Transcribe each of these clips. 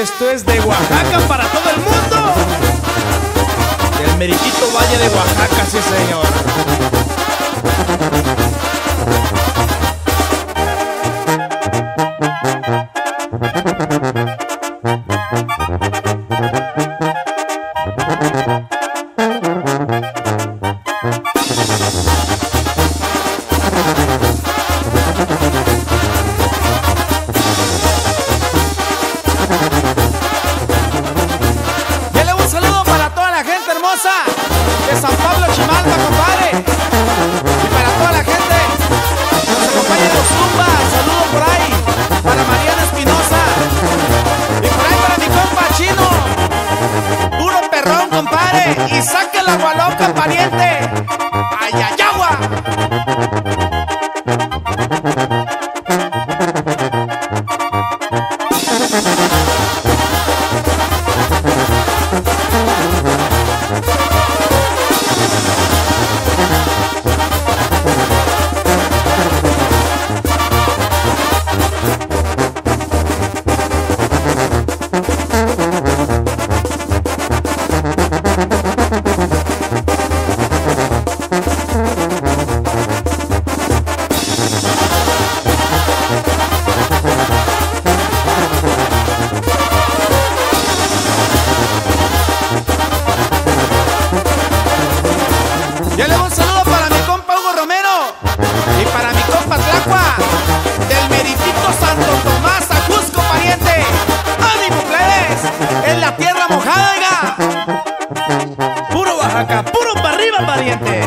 Esto es de Oaxaca para todo el mundo. Del meritito Valle de Oaxaca, sí señor. De San Pablo, Chimalpa, compadre. Y para toda la gente que nos acompaña en los Zumba, saludo por ahí para Mariana Espinosa. Y por ahí para mi compa Chino, puro perrón, compadre. Y saque la gualoca, pariente. Ayayagua. Ya le doy un saludo para mi compa Hugo Romero y para mi compa Tlacua del meritito Santo Tomás, Ajusco, pariente. ¡Ánimo, plebes! Es la tierra mojada, oiga. Puro Oaxaca, puro para arriba, pariente.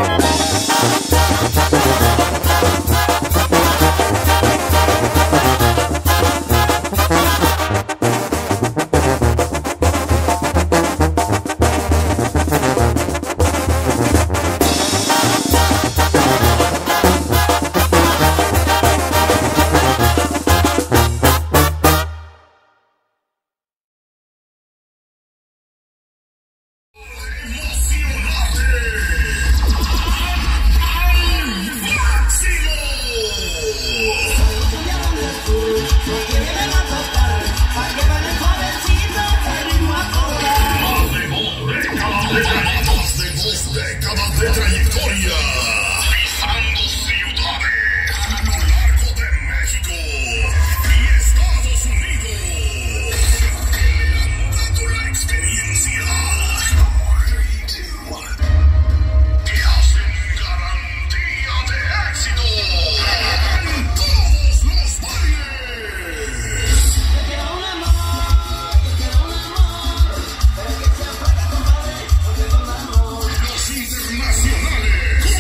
Décadas de trayectoria, pisando ciudades a lo largo de México y Estados Unidos, que le han dado la experiencia, que hacen garantía de éxito en todos los bailes. Los internacionales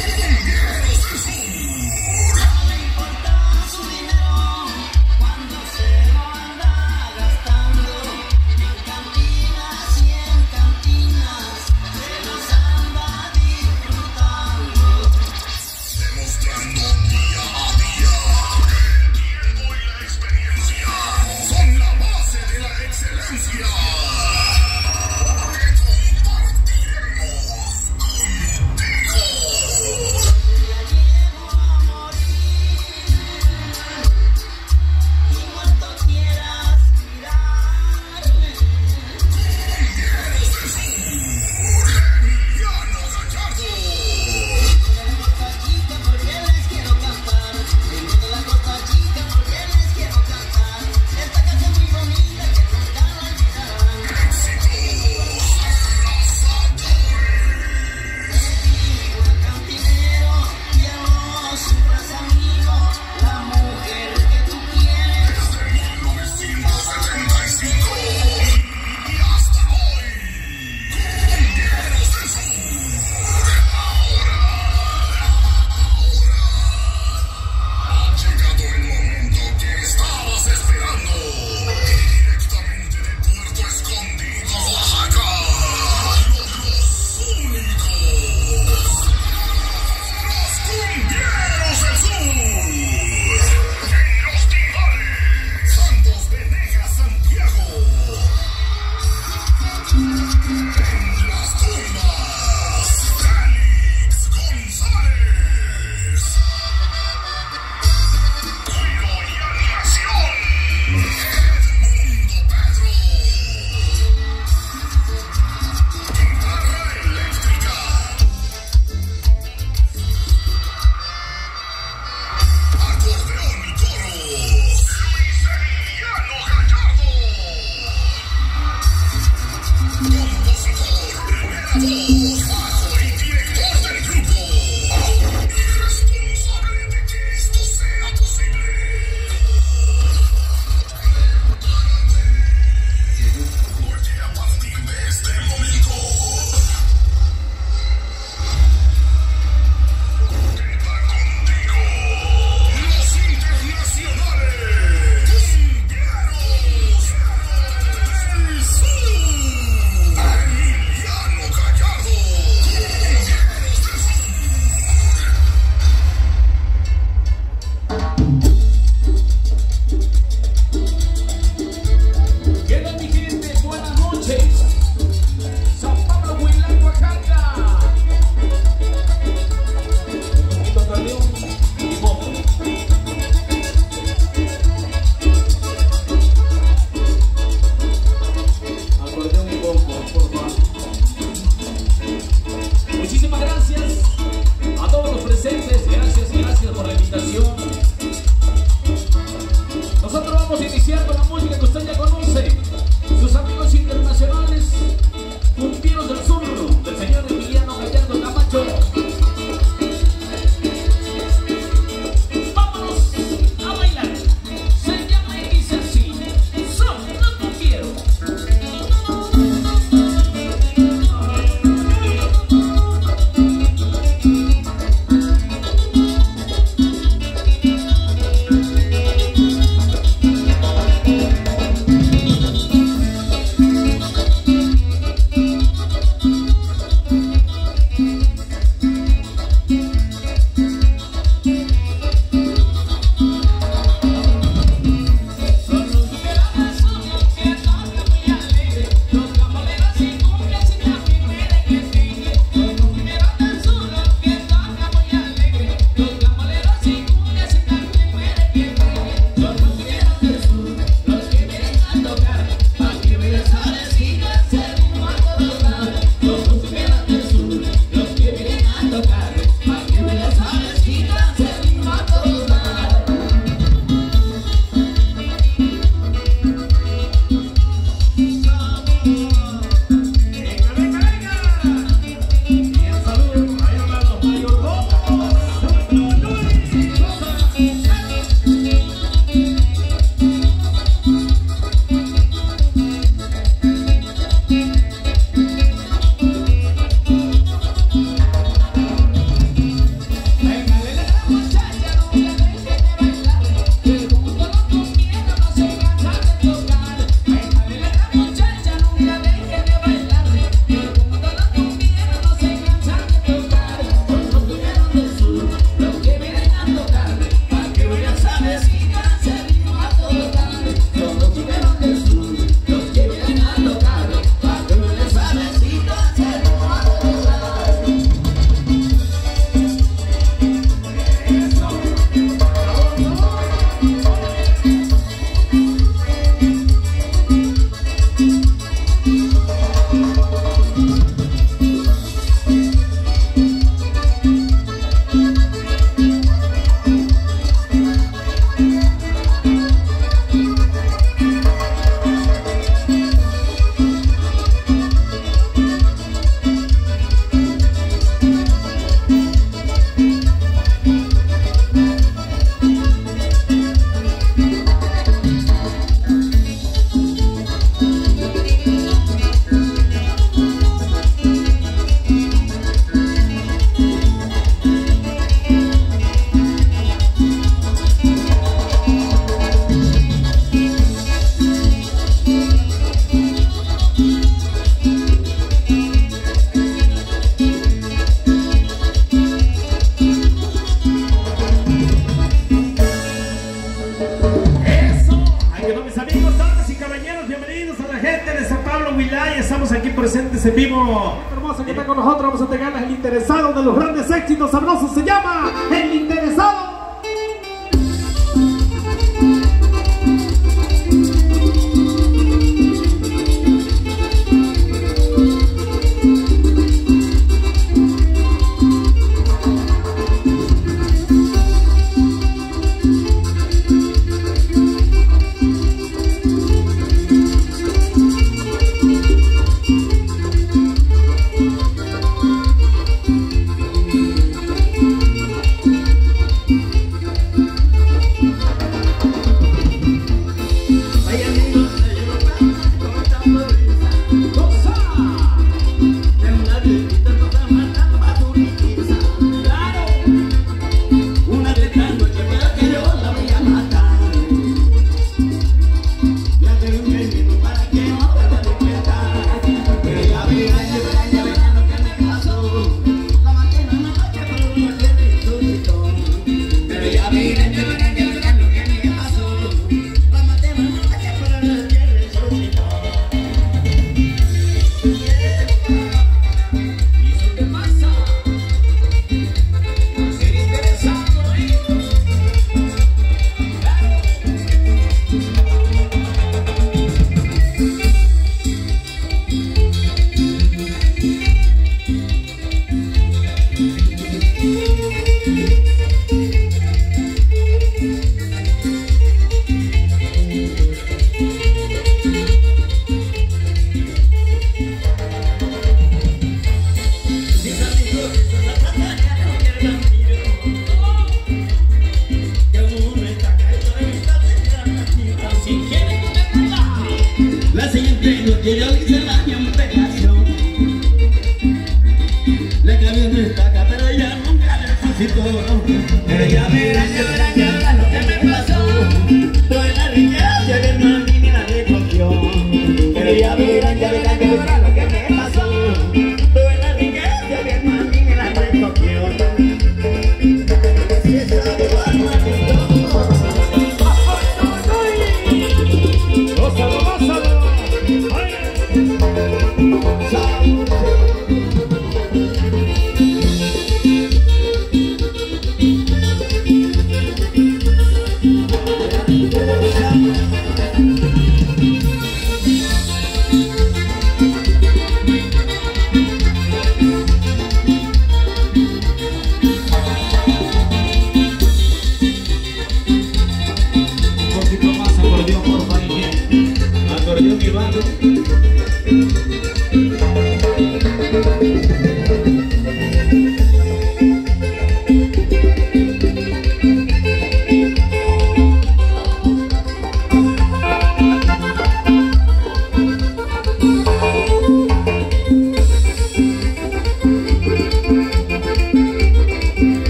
presentes en vivo. Hermoso que está con nosotros, vamos a entregarles el interesado de los grandes éxitos sabrosos, se llama El Interesado.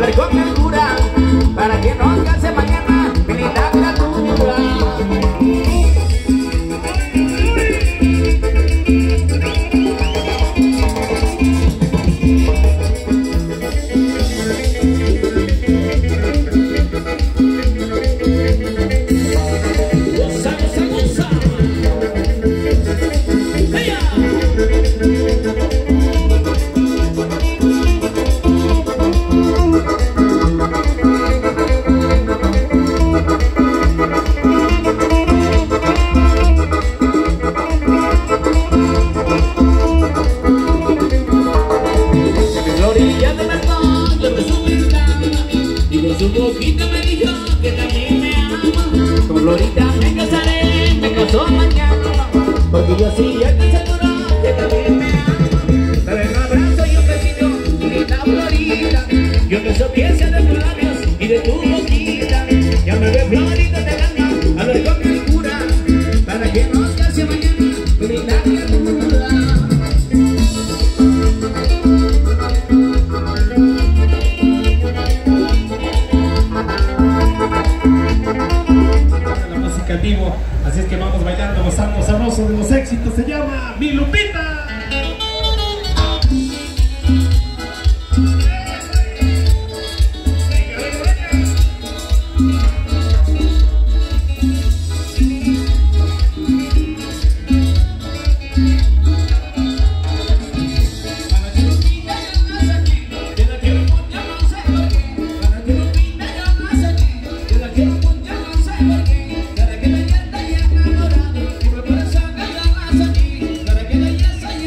hablar con el cura para que no alcance mañana mi linda criatura. Su boquita me dijo que también me ama. Con Florita me casaré, me caso mañana, porque yo sí ya te aseguro que también me ama. Dale un abrazo y un besito, linda Florita. Yo beso piensa de tus labios y de tu boquita. Ya me ve Florita de gana, hablar con el cura para que nos case mañana, mi linda criatura. Así es que vamos bailando, gozando sabroso de los éxitos. Se llama Mi Lupita. Para que la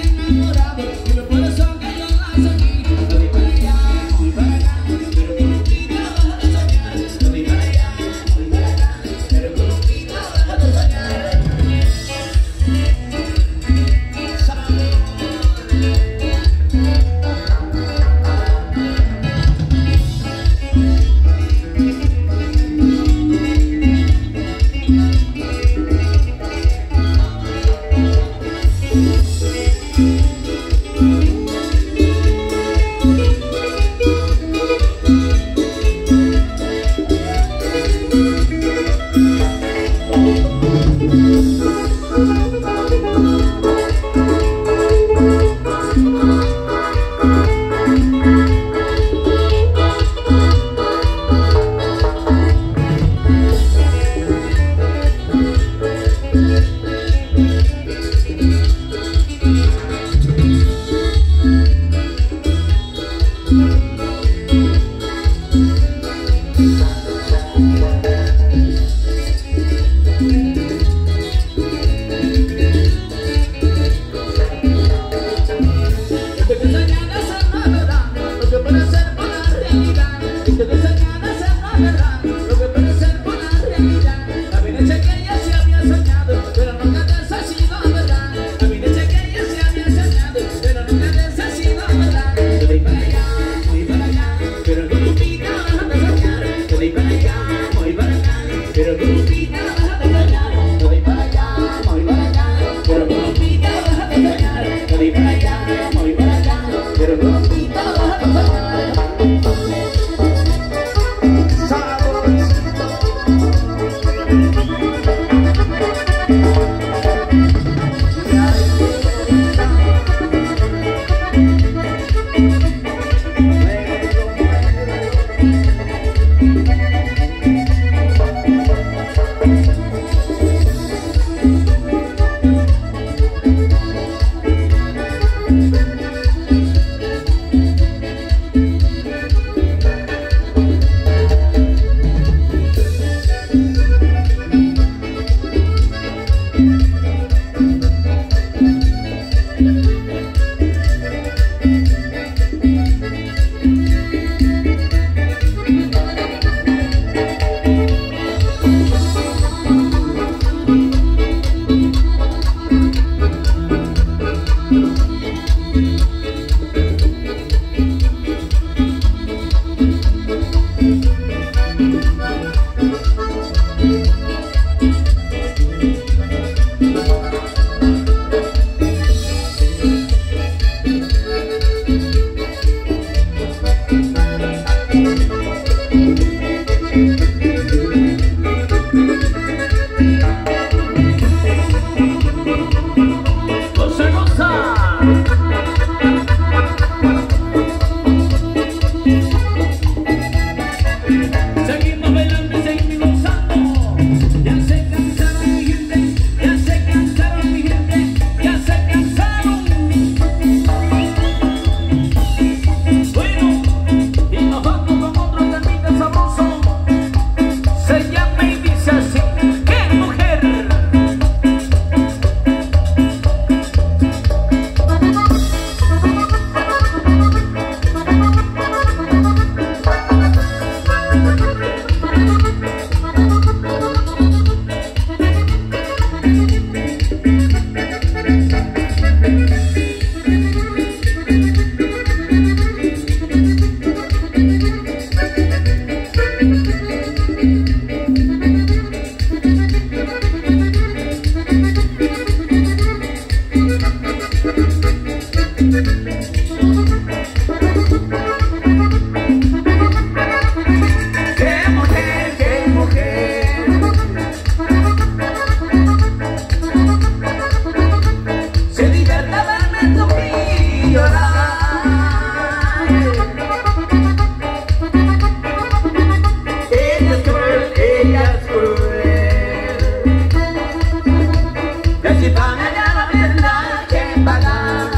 si mañana tendrá que pagar.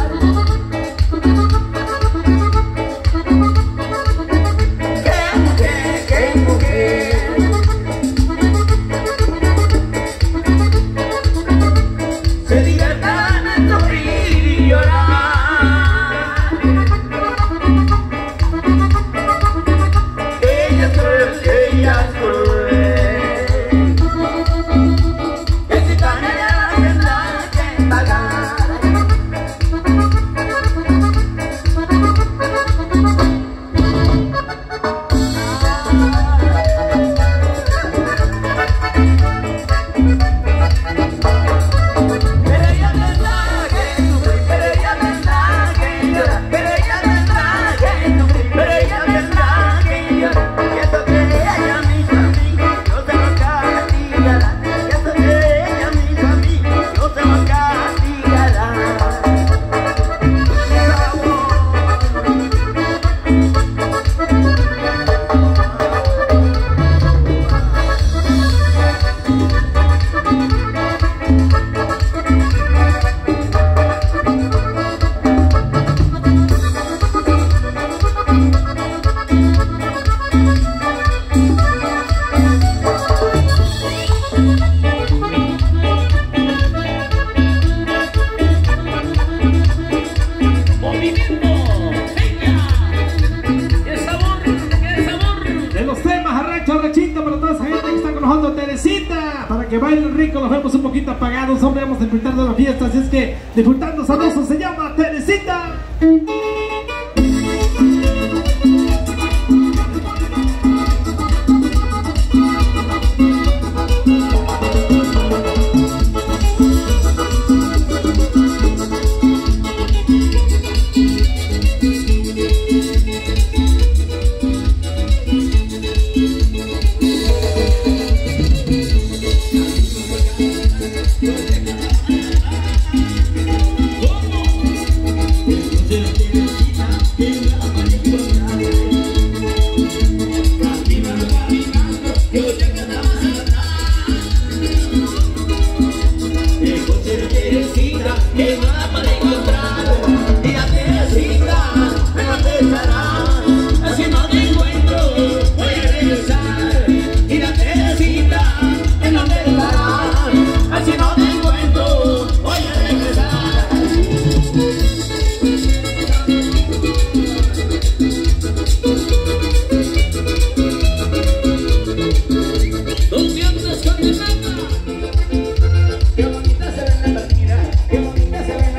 Qué mujer, se diviertan en sufrir y llorar. Ella es cruel, ella es cruel, que si mañana tendrá que pagar. Teresita, para que bailen rico, los vemos un poquito apagados, hombre, vamos a disfrutar de la fiesta, así es que disfrutando sabroso se llama Teresita. Qué bonita se ve la partida, qué bonita se ve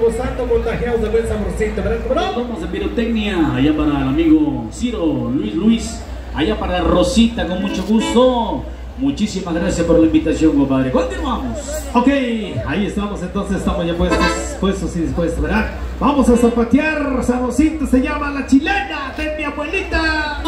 gozando, contagiados de buen saborcito, ¿verdad? ¿Cómo no? Vamos a pirotecnia, allá para el amigo Ciro Luis, allá para Rosita, con mucho gusto. Muchísimas gracias por la invitación, compadre. Continuamos. Ok, ahí estamos, entonces estamos ya puestos y dispuestos, ¿verdad? Vamos a zapatear, saborcito, se llama La Chilena de mi abuelita.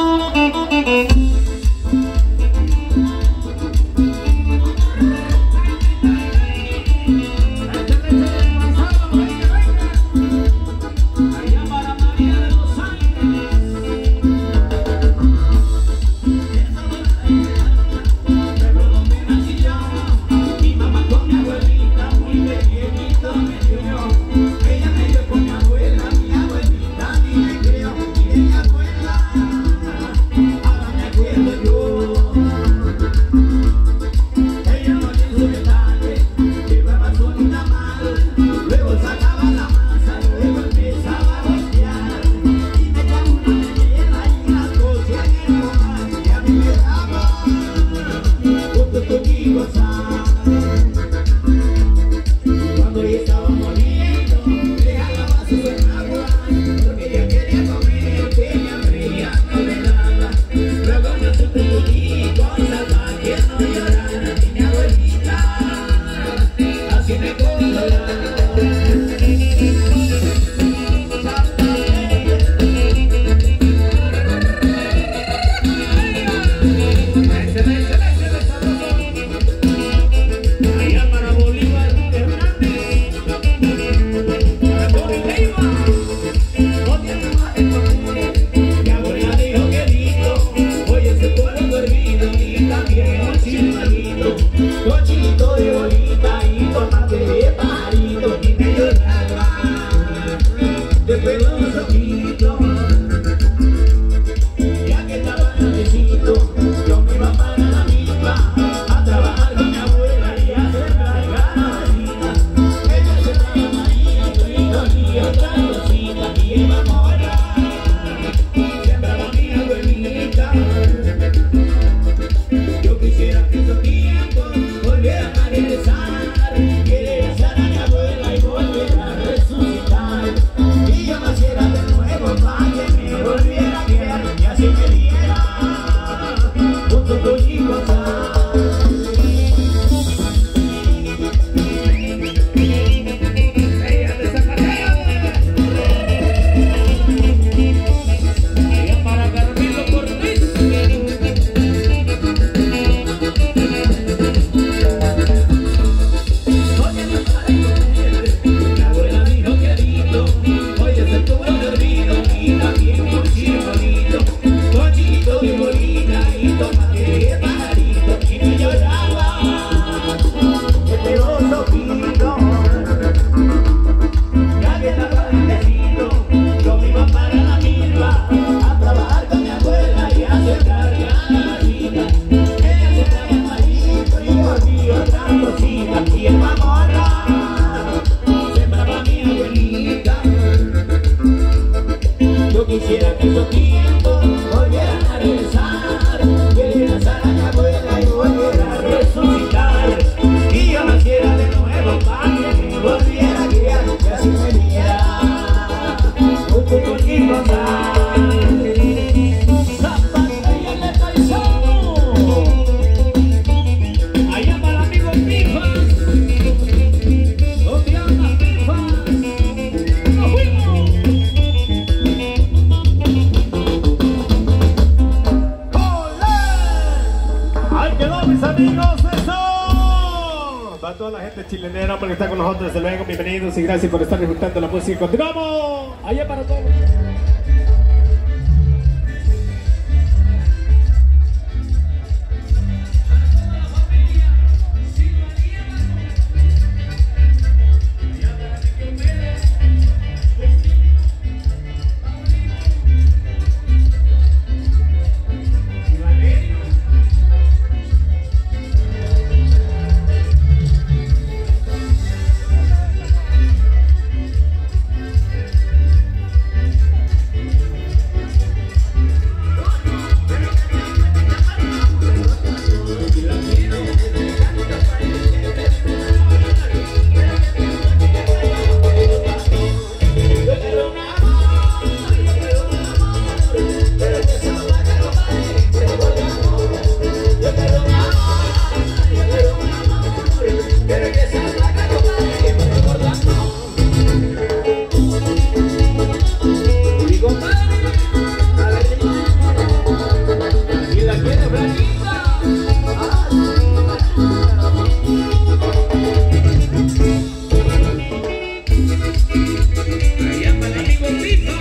Chilenera, porque está con nosotros, desde luego, bienvenidos y gracias por estar disfrutando la música. Continuamos, allá para todos. Allá para el amigo Pipa.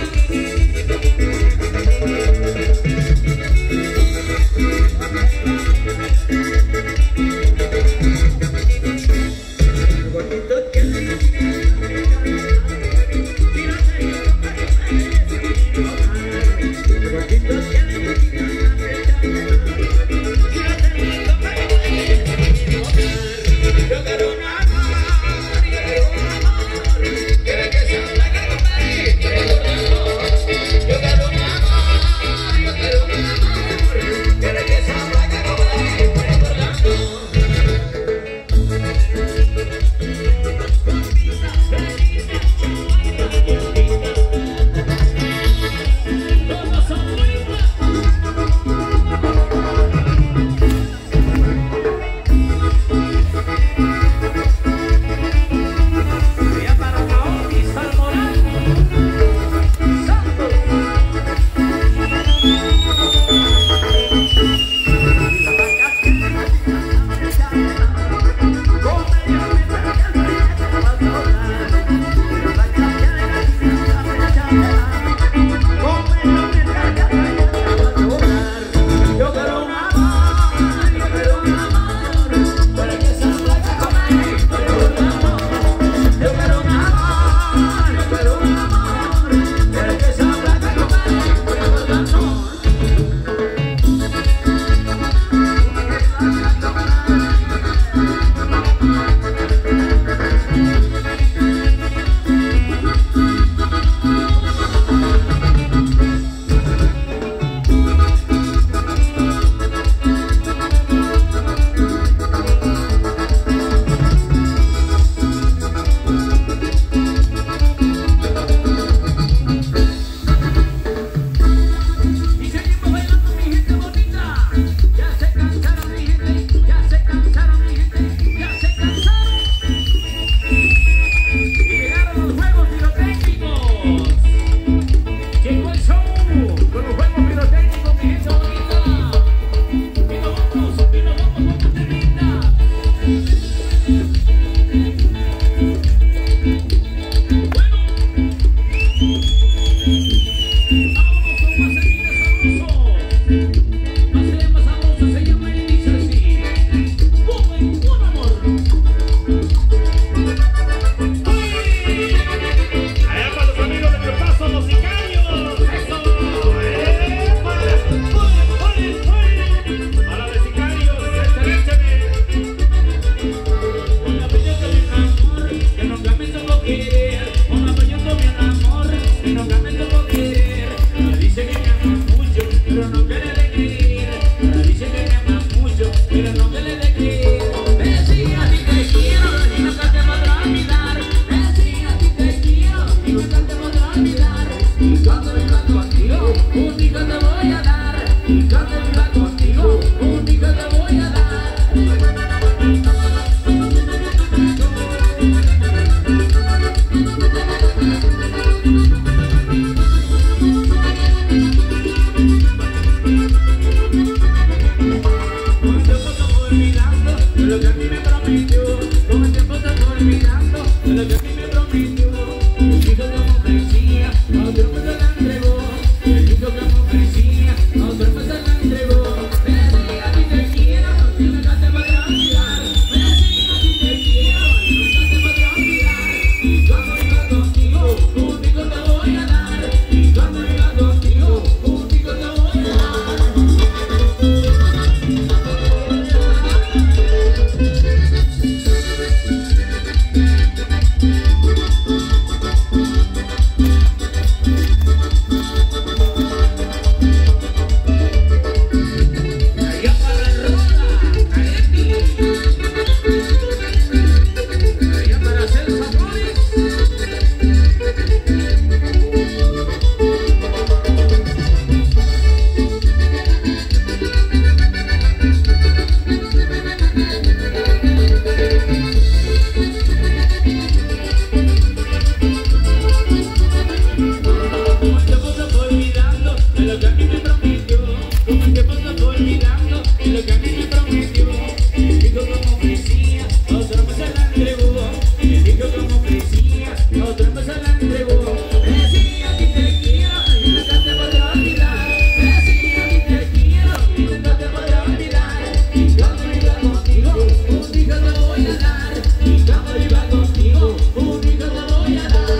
Yo quiero un amor, quiero que se haga compadre, quiero un amor. entregó. Me decía que te quiero y nunca te podré olvidar. Me decía que te quiero y nunca te podré olvidar. Y cuando iba contigo, un hijo te voy a dar. Y cuando iba contigo, un hijo te voy a dar.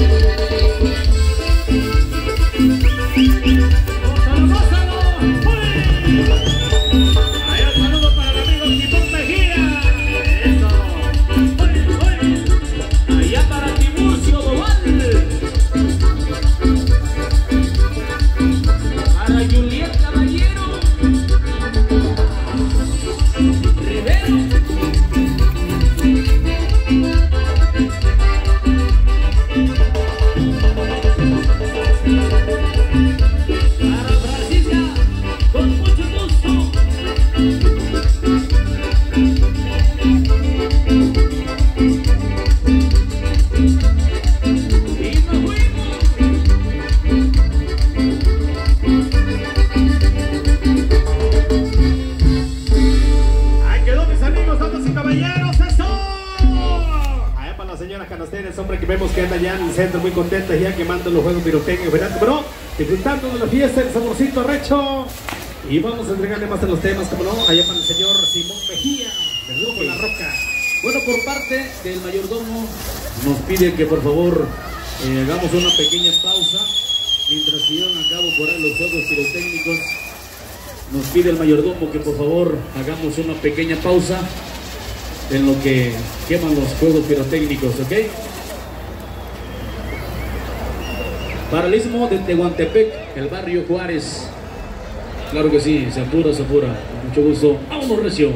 Centro muy contentas ya quemando los juegos pirotécnicos, ¿verdad? Bro, disfrutando de la fiesta, el saborcito recho. Y vamos a entregarle más de los temas, como no, allá para el señor Simón Mejía, del grupo La Roca. Bueno, por parte del mayordomo nos piden que por favor hagamos una pequeña pausa mientras se llevan a cabo por ahí los juegos pirotécnicos. Nos pide el mayordomo que por favor hagamos una pequeña pausa en lo que queman los juegos pirotécnicos, ¿ok? Para el istmo de Tehuantepec, el barrio Juárez. Claro que sí, se apura, se apura. Con mucho gusto. ¡Vámonos, recio!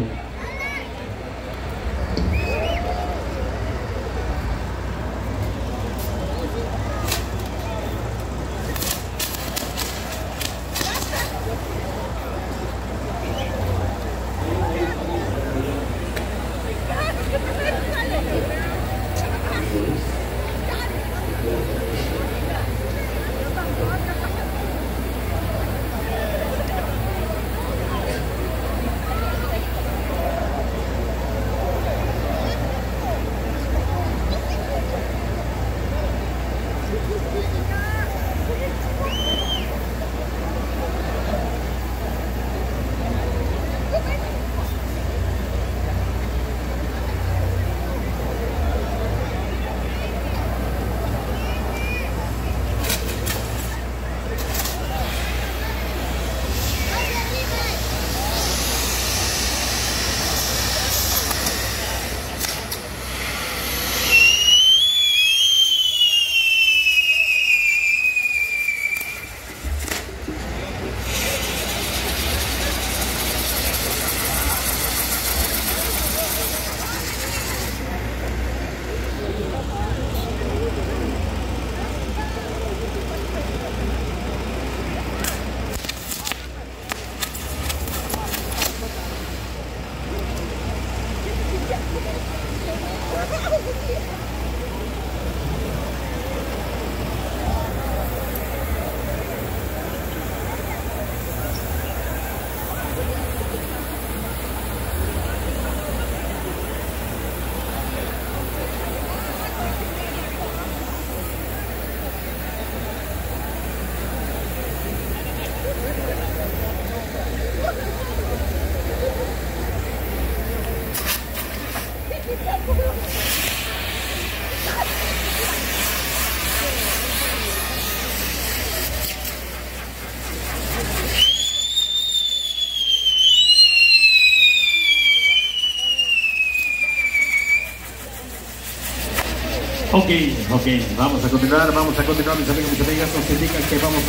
Ok, vamos a continuar, mis amigos, mis amigas, nos indican que vamos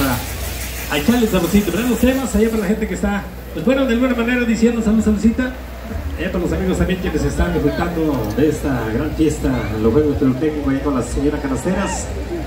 a echarle saborcito, ¿verdad? Los temas, allá para la gente que está, pues bueno, de alguna manera diciendo salud, saludcita, allá para los amigos también quienes están disfrutando de esta gran fiesta, los juegos pirotécnicos allá con las señoras canasteras.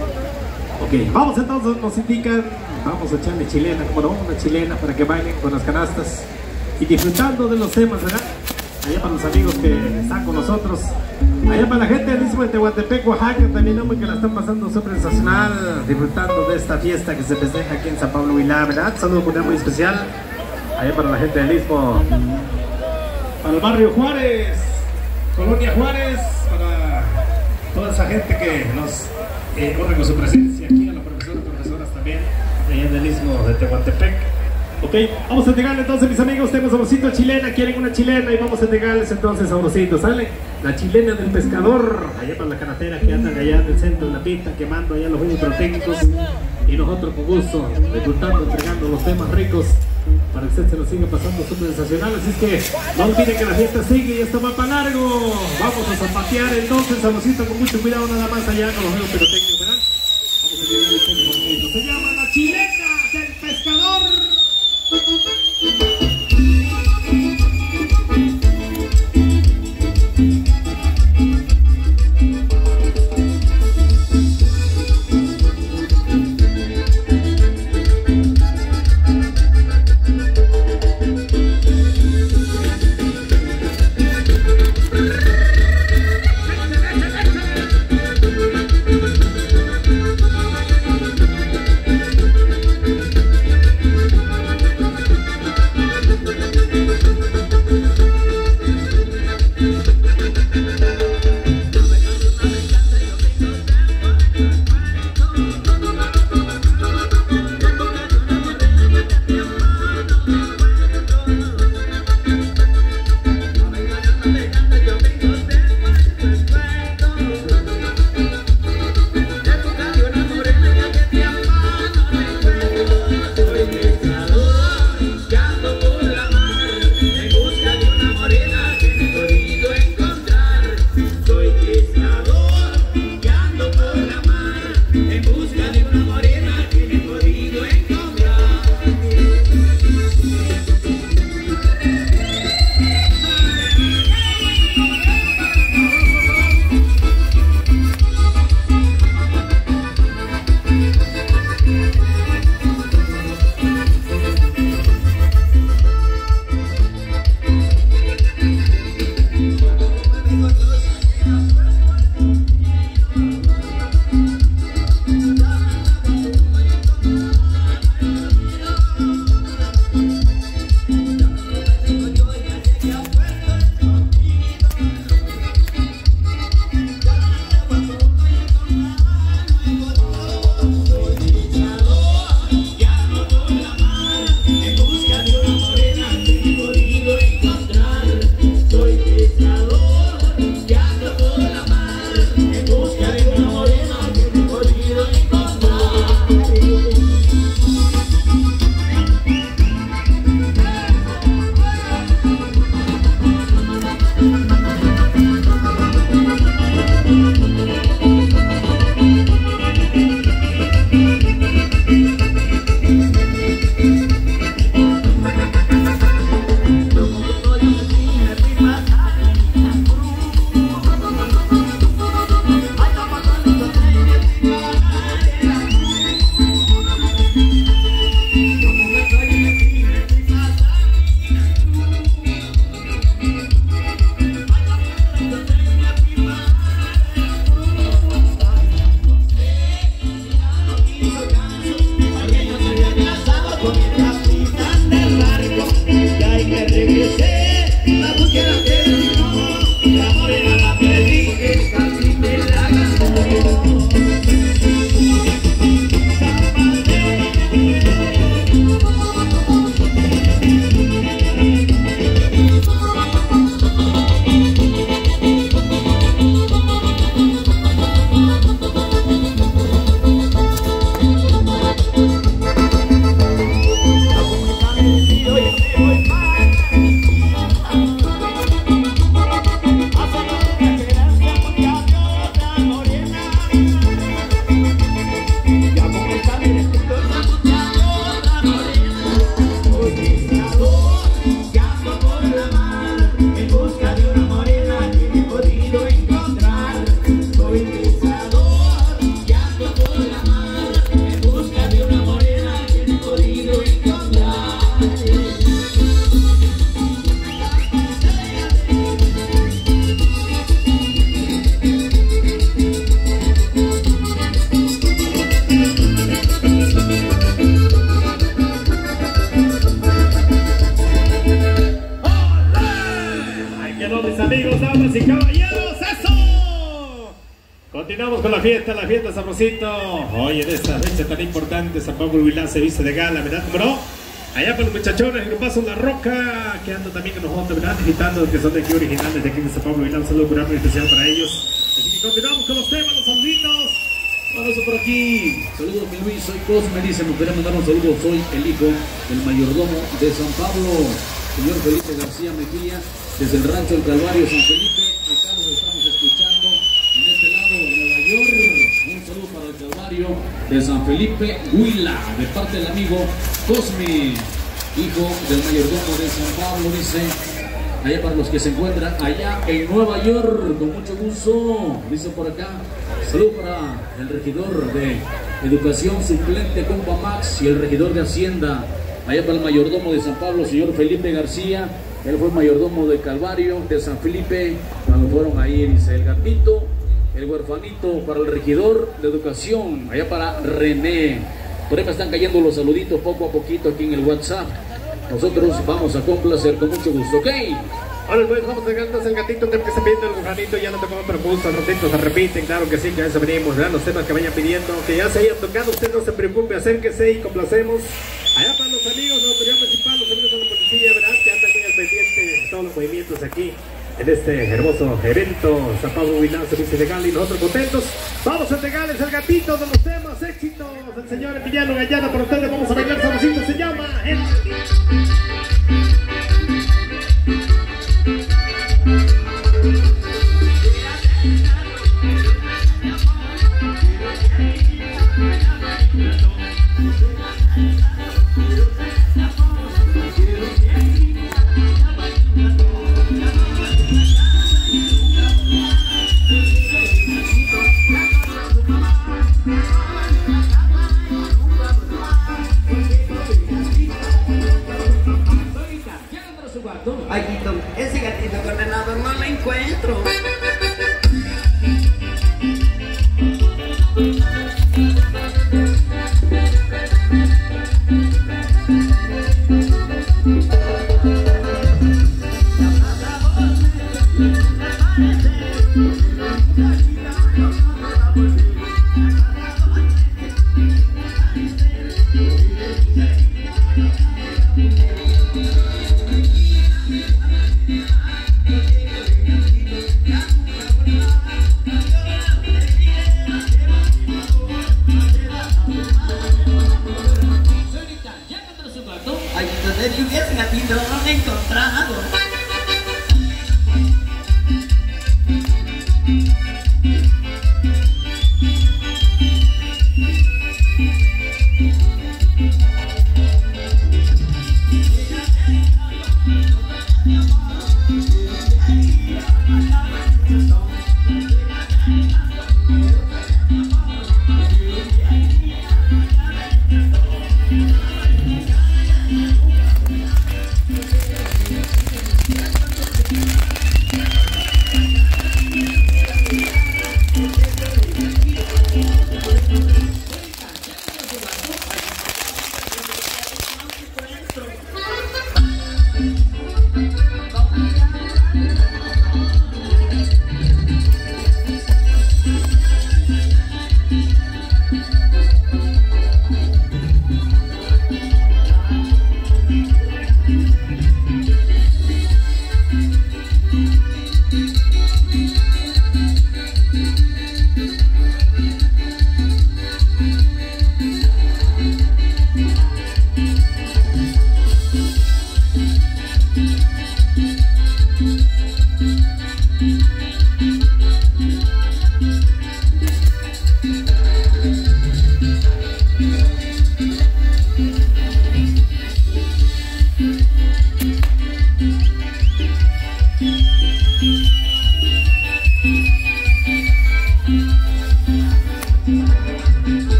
Ok, vamos entonces, nos indican, vamos a echarle chilena, como no, una chilena para que bailen con las canastas y disfrutando de los temas, ¿verdad? Allá para los amigos que están con nosotros, allá para la gente del istmo de Tehuantepec, Oaxaca, también hombre que la están pasando súper sensacional, disfrutando de esta fiesta que se festeja aquí en San Pablo Huilá, ¿verdad? Saludo cordial muy especial, allá para la gente del istmo, para el barrio Juárez, Colonia Juárez, para todas esa gente que nos honra con su presencia aquí, a los profesores y profesoras también, allá en el istmo de Tehuantepec. Ok, vamos a entregarle entonces, mis amigos, tenemos saborcito chilena, quieren una chilena y vamos a entregarles entonces saborcito, ¿sale? La chilena del pescador, allá para la canatera que andan allá en el centro de la pista, quemando allá los jugos técnicos, y nosotros con gusto, disfrutando, entregando los temas ricos, para que usted se lo siga pasando súper sensacional. Así es que no olvide que la fiesta sigue y esto va para largo. Vamos a zapatear entonces, saborcito, con mucho cuidado nada más allá con los jugos pirotécnicos, ¿verdad? Vamos a llegar este saborcito, se llama la chilena del pescador. Continuamos con la fiesta sabrosito. Hoy en esta fecha tan importante, San Pablo Huilán se viste de gala, ¿verdad? ¿Cómo? Allá para los muchachones, el grupazo La Roca, que anda también con nosotros, ¿verdad? Gritando que son de aquí originales, de aquí de San Pablo Huilán. Un saludo muy especial para ellos. Así que continuamos con los temas, los saluditos. Vamos por aquí. Saludos, mi Luis, soy Cosme, dice, me gustaría mandar un saludo. Soy el hijo del mayordomo de San Pablo, señor Felipe García Mejía, desde el rancho El Calvario, San Felipe. Acá nos estamos escuchando en este lado de Nueva York. Un saludo para el Calvario de San Felipe, Huila, de parte del amigo Cosme, hijo del mayordomo de San Pablo, dice. Allá para los que se encuentran allá en Nueva York, con mucho gusto, dice por acá. Saludos para el regidor de Educación Suplente, compa Max, y el regidor de Hacienda, allá para el mayordomo de San Pablo, señor Felipe García. Él fue mayordomo de Calvario, de San Felipe, cuando fueron ahí, dice el gatito, el huerfanito, para el regidor de Educación, allá para René. Por ahí me están cayendo los saluditos poco a poquito aquí en el WhatsApp. Nosotros vamos a complacer con mucho gusto, ¿ok? Ahora pues vamos a cantar el gatito, que está pidiendo el gujanito, ya no tocamos pero gusto, al ratito se repiten, claro que sí, que a eso venimos, ¿verdad? Los temas que vayan pidiendo, que ya se hayan tocado, usted no se preocupe, acérquese y complacemos. Allá para los amigos de la autoridad municipal, los amigos de la policía, ¿verdad? Que andan muy al pendiente de todos los movimientos aquí en este hermoso evento, San Pablo Huilán, servicio legal, y nosotros contentos. Vamos a entregarles el gatito de los temas, éxitos, el señor Emiliano Gallana, por ustedes vamos a bailar sabrosito, se llama el... Ay, ese gatito condenado no lo encuentro. Ay, entonces yo ese gatito no lo he encontrado.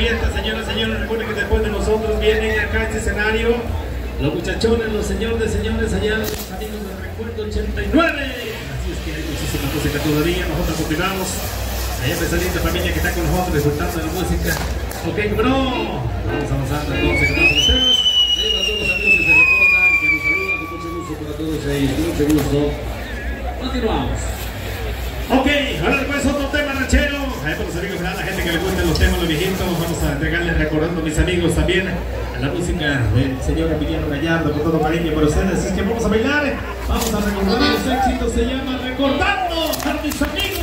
fiesta, señoras y señores. Recuerden que después de nosotros vienen acá a este escenario los muchachones, los señores, allá los amigos del Recuerdo 89. Así es que hay muchísima música todavía. Nosotros continuamos. Allá pesadita familia que está con nosotros disfrutando de la música. Ok, bueno, vamos avanzando entonces con los temas. Ahí para todos los amigos que se reportan, que nos saludan, con mucho gusto para todos ellos, con mucho gusto. Continuamos. Ok, ahora después otro tema ranchero. Ahí para los amigos, para la gente que le gusten los temas, los viejitos, vamos a entregarles recordando a mis amigos también a la música del señor Emiliano Gallardo, con todo cariño para ustedes. Así es que vamos a bailar, vamos a recordar los éxitos, se llama Recordando a mis amigos.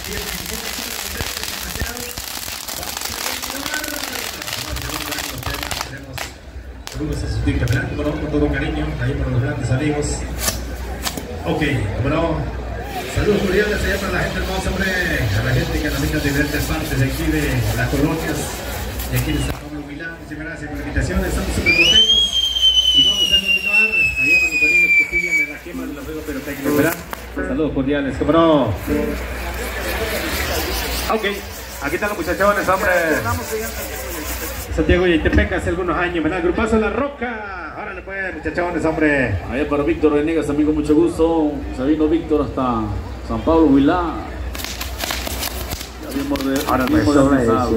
Saludos a su tica, ¿verdad? Bueno, con todo cariño, ahí para los grandes amigos. Ok, bueno, saludos cordiales allá para la gente hermosa, hombre, a la gente que nos sigue en diferentes partes de aquí de las colonias, de aquí de San Pablo Huilá. Muchas gracias por la invitación, estamos súper contentos y vamos a continuar allá para los amigos que siguen en la quema de los juegos pirotécnicos, ¿verdad? Saludos cordiales, ¿cómo no? Ok, aquí están los muchachones, hombre. Santiago y Itepeca hace algunos años, ¿verdad? Grupazo La Roca. Órale pues, muchachones, hombre. Allá para Víctor Venegas, también con mucho gusto. Se vino Víctor hasta San Pablo Huilá. Ya vimos de Ahora bien pues, modernizado.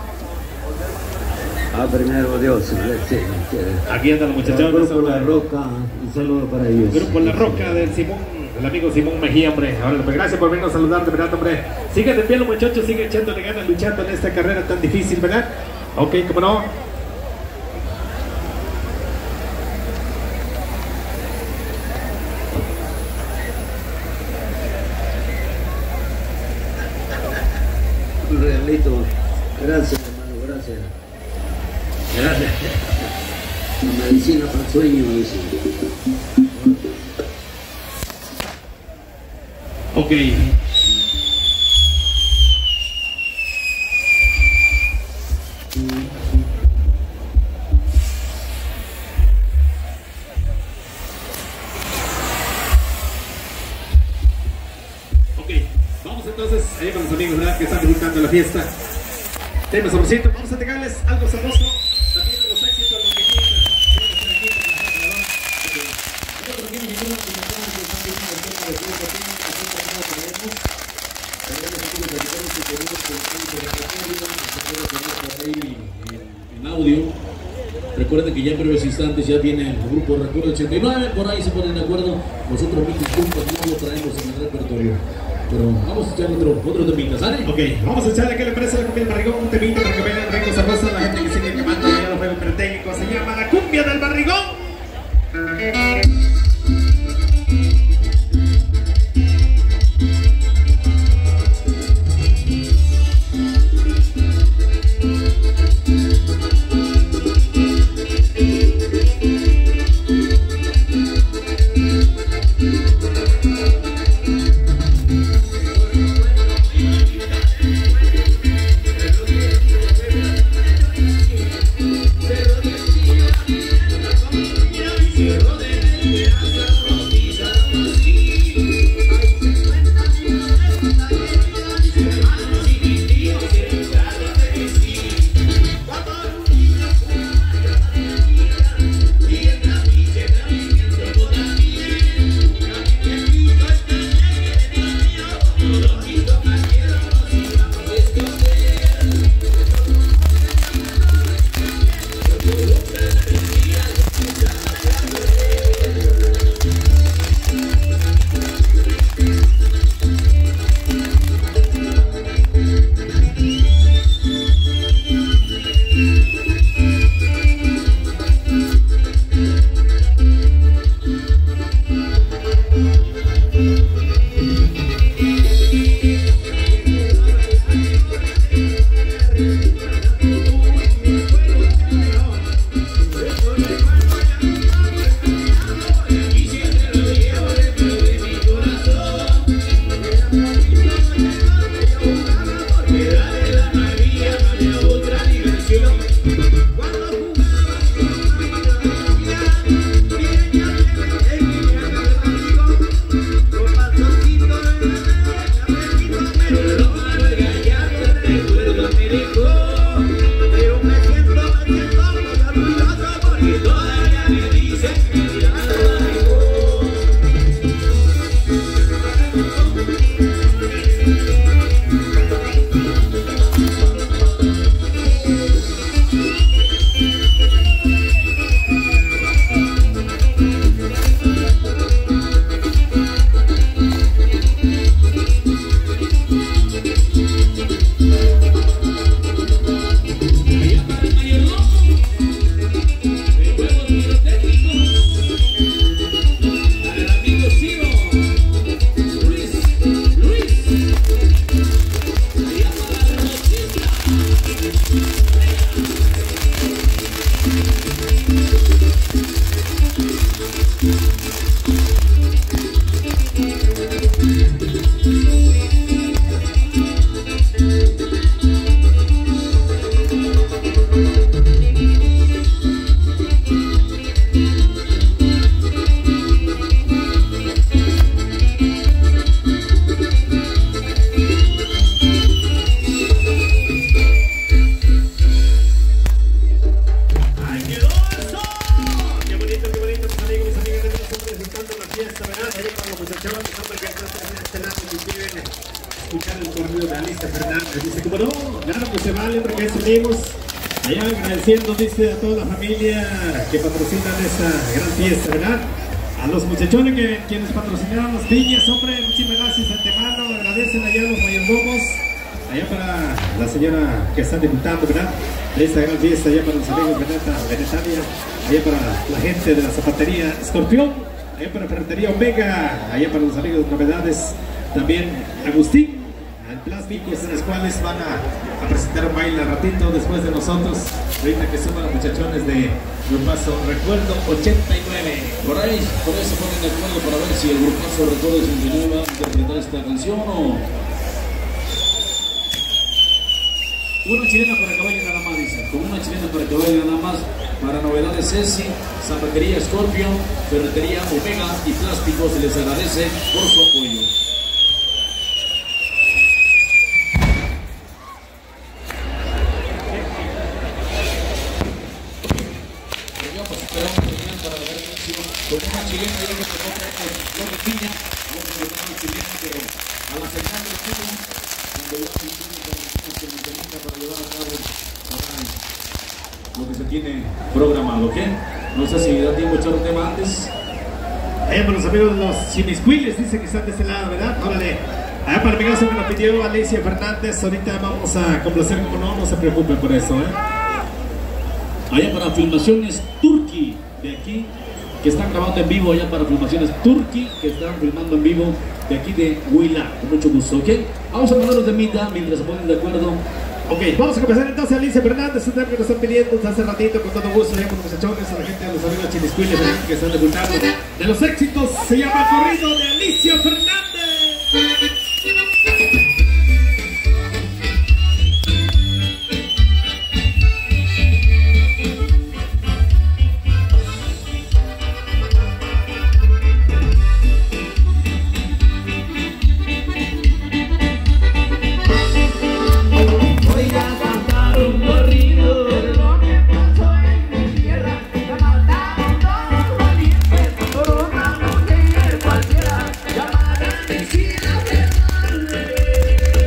primero Dios, Aquí andan los muchachones. Grupo La Roca, un saludo para ellos. Grupo La Roca del Simón, el amigo Simón Mejía, hombre. Ahora pues, gracias por venirnos a saludar, de verdad, hombre. Sigan de pie los muchachos, siguen echándole ganas, luchando en esta carrera tan difícil, ¿verdad? Ok, cómo no. Un regalito. Gracias, hermano, gracias. Gracias. La medicina para el sueño, dice. Ok. Vamos entonces, ahí con los amigos, ¿verdad? Que están disfrutando la fiesta. Tema sabrosito, vamos a entregarles algo sabroso. También de los éxitos, los que quieran. Nosotros aquí en ninguna comunicación que están viendo el tema de juego que tienen, que siempre no tenemos. Tenemos aquí los editores que tenemos con el repertorio, que se puede tener por ahí en audio. Recuerden que ya en breves instantes ya viene el grupo Recuerdo 89, por ahí se ponen de acuerdo. Nosotros mismos juntos no lo traemos en el repertorio. Pero vamos a echar otro temita, ¿sale? Ok, vamos a echarle, ¿qué le parece la cumbia del barrigón? Un temita para que vean el ritmo sabroso a la gente que sigue quemando ya los juegos pirotécnicos. Se llama la cumbia del barrigón. Dice, como no, claro que se vale porque ahí salimos. Allá agradeciendo, dice, a toda la familia que patrocinan esta gran fiesta, ¿verdad? A los muchachones quienes patrocinaron las piñas, hombre, muchísimas gracias de antemano. Agradecen allá a los mayordomos, allá para la señora que está debutando, ¿verdad? De esta gran fiesta, allá para los amigos Venetalia, allá para la gente de la zapatería Escorpión, allá para Ferretería Omega, allá para los amigos Novedades, también Agustín, al Plásticos, en los cuales van a presentar un baile al ratito después de nosotros, ahorita que suman los muchachones de Grupazo Recuerdo 89. Por ahí se ponen de acuerdo para ver si el Grupazo Recuerdo 89 va a interpretar esta canción o... Una chilena para que baile nada más, dice. Con una chilena para que baile nada más. Para Novedades Ceci, Zapatería Scorpion, Ferretería Omega y Plásticos, se les agradece por su apoyo. Con una chilena yo que tengo lo de piña, vamos a tener una chilena, pero a la final del fútbol, cuando yo estoy para llevar a cabo lo que se tiene programado, ¿ok? No sé si da tiempo echar un tema antes. Allá para los amigos de los chimiscuiles, dice que están de este lado, ¿verdad? Órale. Allá para mi caso que nos pidió Alicia Fernández, ahorita vamos a complacer, como no se preocupen por eso, ¿eh? Allá para Filmaciones Turki, de aquí, que están grabando en vivo, allá para Filmaciones Turki, que están filmando en vivo de aquí de Huila, con mucho gusto, ¿ok? Vamos a ponerlos de mitad mientras se ponen de acuerdo. Ok, vamos a comenzar entonces. Alicia Fernández, un tema que nos están pidiendo desde hace ratito, con todo gusto, allá con los muchachones, a la gente de los amigos chimiscuiles que están debutando. De los éxitos, se llama Corrido de Alicia Fernández. Cualquiera, llamada medicina de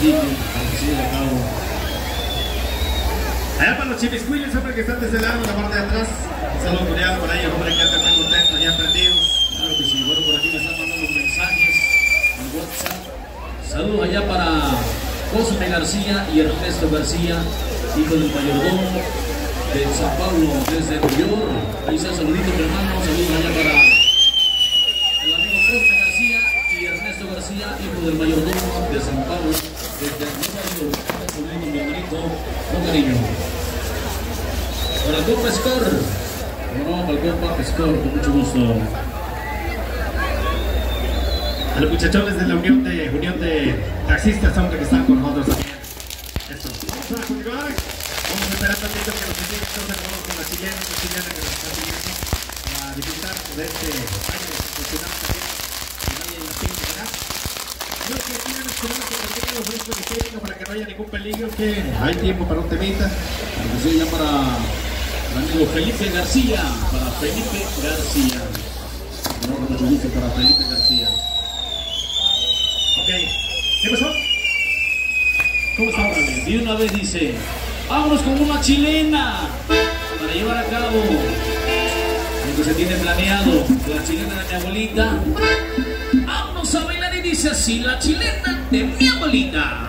platico, para que se lleve a cabo. Allá para los chiviscuiles, hombre, que están de ese lado, en la parte de atrás. Un saludo cordial por ellos, hombre, que andan muy contentos, ya aprendidos. Claro que sí, bueno, por aquí me están mandando mensajes al WhatsApp. Saludos allá para Cosme García y Ernesto García, hijo del mayordomo de San Pablo, desde New York. Ahí está el saludito, mi hermano. Saludos allá para el amigo Cosme García y Ernesto García, hijo del mayordomo de San Pablo, desde Nueva York. Saludito, mi hermanito, con cariño. Para el compa Score. No, para el compa Score, con mucho gusto. A los muchachones de la Unión de Taxistas, hombre, que están con nosotros también. Eso. Vamos a continuar. Vamos a esperar tantito que nos sigan entonces con la chilena que nos está siguiendo para disfrutar de este aire funcional también. Que no haya instinto, ¿verdad? Yo que tienen los problemas que tengan los frescos de higiénico para que no haya ningún peligro, que hay tiempo para un temita. Entonces ya para el amigo Felipe García, para Felipe García. No, con mucho gusto para Felipe García. Ok, ¿qué pasó? ¿Cómo está? Y de una vez dice, vámonos con una chilena para llevar a cabo lo que se tiene planeado, la chilena de mi abuelita. Vámonos a bailar y dice así, la chilena de mi abuelita.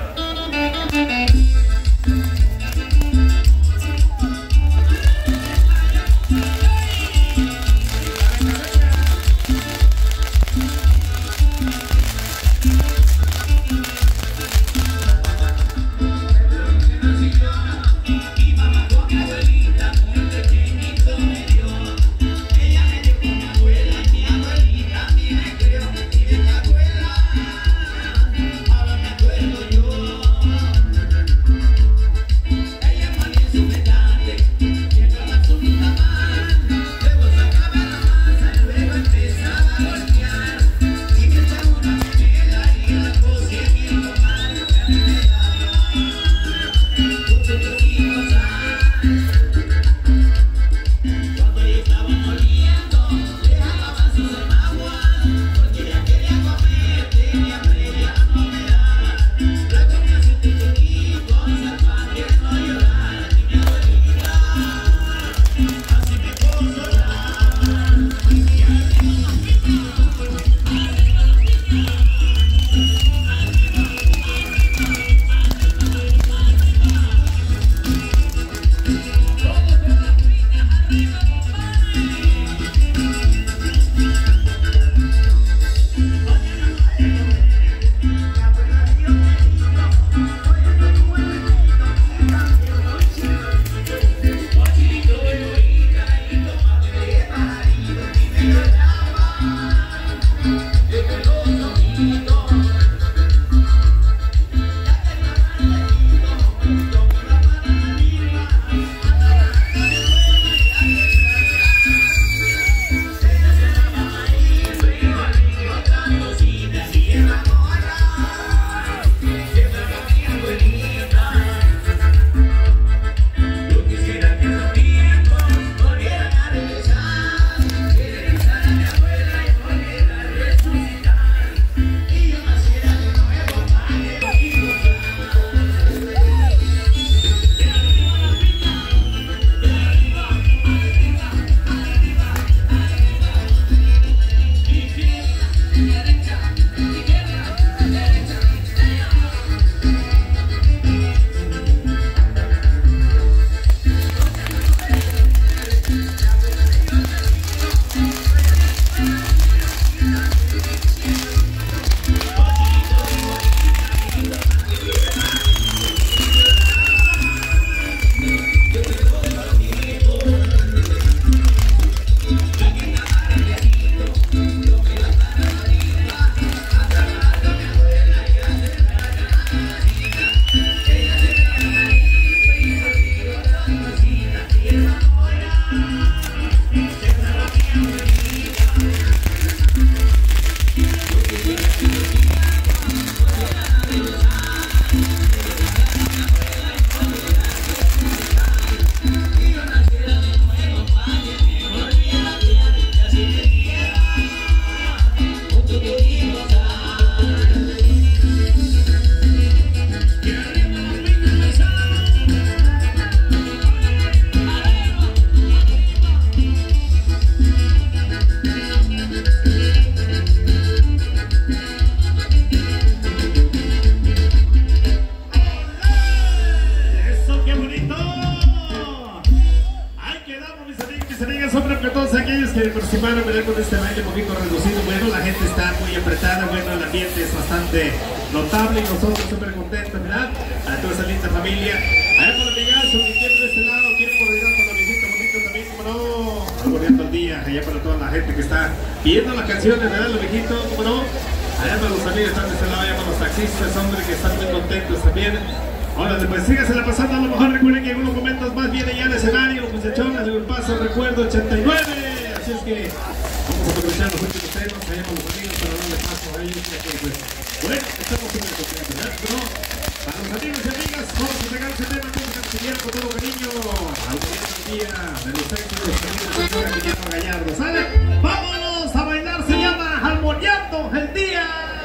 todos aquellos que participaron con este baile un poquito reducido. Bueno, la gente está muy apretada, bueno, el ambiente es bastante notable y nosotros súper contentos, ¿verdad? A toda esa linda familia. Allá para Pigazo, que quiero de este lado, quiero coordinar con la visita bonita también, como no, aburriendo el día, allá para toda la gente que está pidiendo las canciones, ¿verdad? Los viejitos, como no. Allá para los amigos están de este lado, allá para los taxistas, hombre, que están muy contentos también. Ahora, después sígasela pasando, a lo mejor recuerden que en unos momentos más viene ya el escenario, los muchachones del paso recuerdo 89. Así es que vamos a aprovechar los últimos temas, allá con los amigos para darle paso a ellos, ya que pues, bueno, estamos súper contentos, ¿verdad? Pero, para los amigos y amigas, vamos a entregar ese tema que nos siguieron con todo cariño al gobierno del día de los éxitos de la señora Guillermo Gallardo. ¿Sale? ¡Vámonos a bailar! Se llama Armoniando el Día.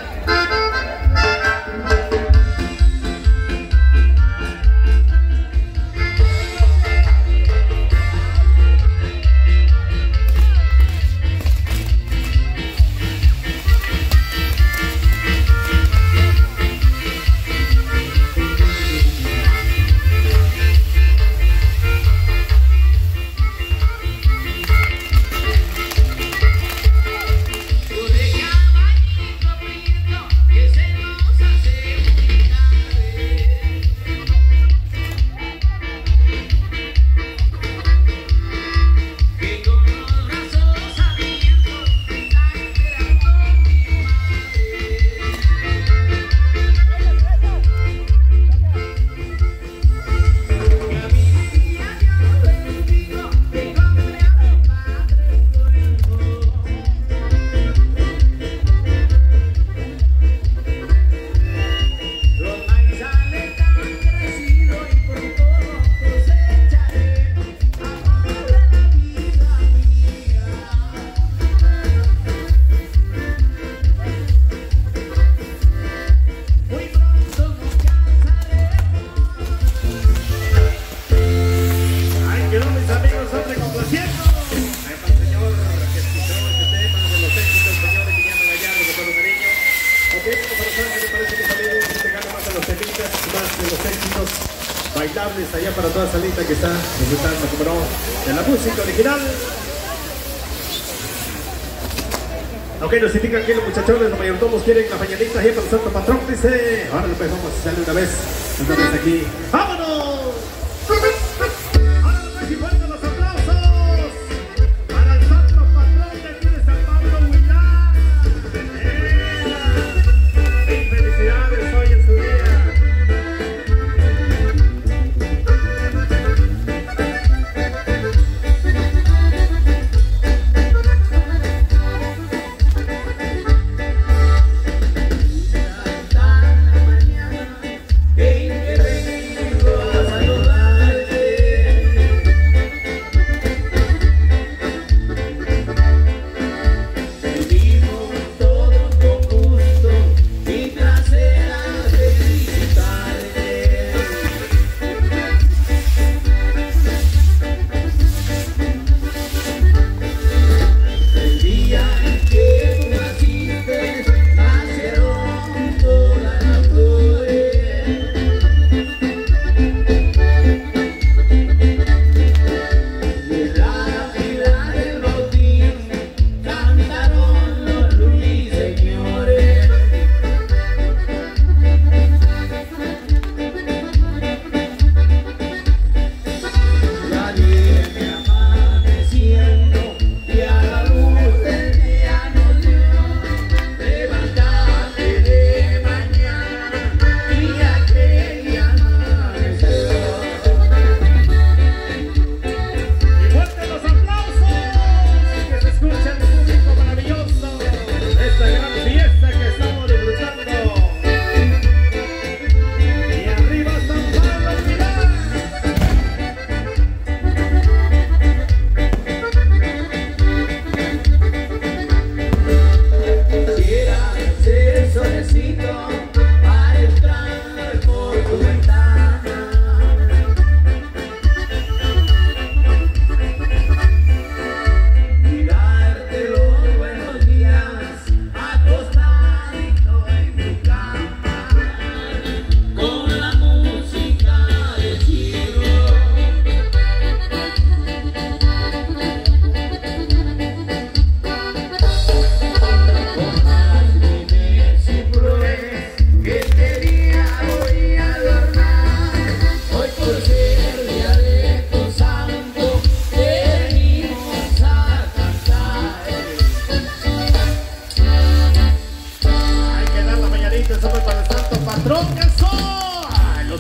Bailables allá para toda esa lista que está disfrutando como no, de la música original. Ok, nos indican que los muchachones, los mayordomos quieren las mañanitas allá para el santo patrón, dice. Ahora pues vamos a hacerle una vez aquí. ¡Vámonos! Ahora pues y fuerte los aplausos para el santo patrón de aquí de San Pablo, Huilá. Felicidades hoy en su día. Que vengo a saludar.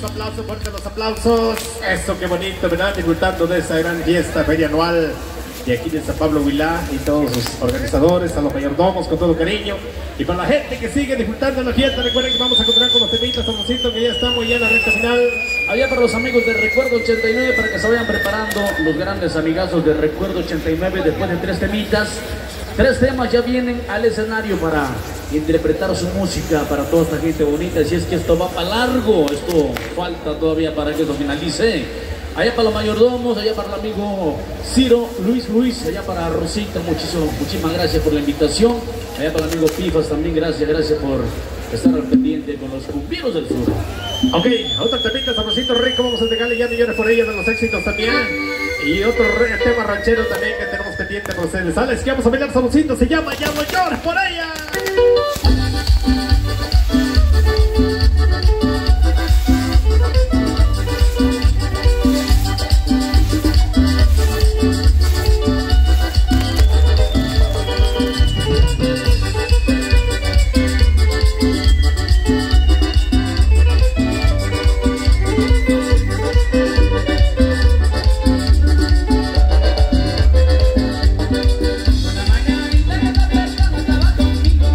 fuerte los aplausos. Eso, qué bonito, ¿verdad? Disfrutando de esta gran fiesta feria anual de aquí de San Pablo Huilá y todos sus organizadores, a los mayordomos con todo cariño. Y para la gente que sigue disfrutando de la fiesta, recuerden que vamos a continuar con los temitas, Samoncito, que ya estamos ya en la recta final. Allá para los amigos de Recuerdo 89, para que se vayan preparando los grandes amigazos de Recuerdo 89, después de 3 temitas. 3 temas ya vienen al escenario para interpretar su música para toda esta gente bonita. Si es que esto va para largo, esto falta todavía para que esto finalice. Allá para los mayordomos, allá para el amigo Ciro, Luis, allá para Rosita, muchísimas gracias por la invitación. Allá para el amigo Pifas también, gracias por estar al pendiente con los cumpleaños del sur. Ok, otro temita, Sabrosito rico, vamos a entregarle ya millones por ella de los éxitos también. Y otro tema ranchero también que tenemos pendiente con ustedes. Alex, que vamos a bailar, Sabrosito, se llama Ya no llores por ella. Una mañanita que estaba conmigo,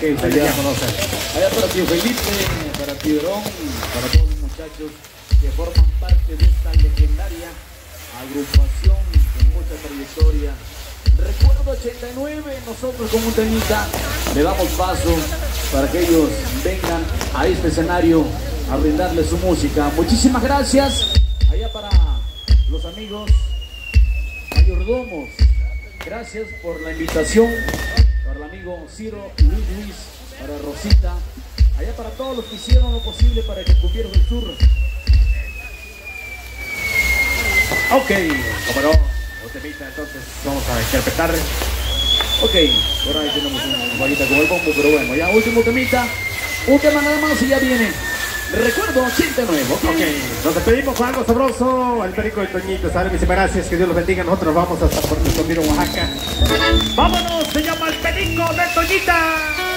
que ustedes ya conocen. Allá para tío Felipe, para tío Herón, para todos los muchachos que forman parte de esta legendaria agrupación con mucha trayectoria. Recuerdo 89, nosotros como un temita le damos paso para que ellos vengan a este escenario a brindarles su música. Muchísimas gracias. Allá para los amigos mayordomos, gracias por la invitación. Para el amigo Ciro, Luis, para Rosita, allá para todos los que hicieron lo posible para que Cumbieros del Sur. Ok, como no, un temita, entonces vamos a interpretar. Ok, por ahí tenemos una fallita con el bombo, pero bueno, ya último temita, un tema nada más y ya viene. Recuerdo 89, ¿ok? Ok, nos despedimos con algo sabroso, el perico de Toñito, ¿sale? Muchísimas gracias, que Dios los bendiga. Nosotros vamos hasta Puerto Escondido, Oaxaca. ¡Vámonos! Se llama el perico de Toñita.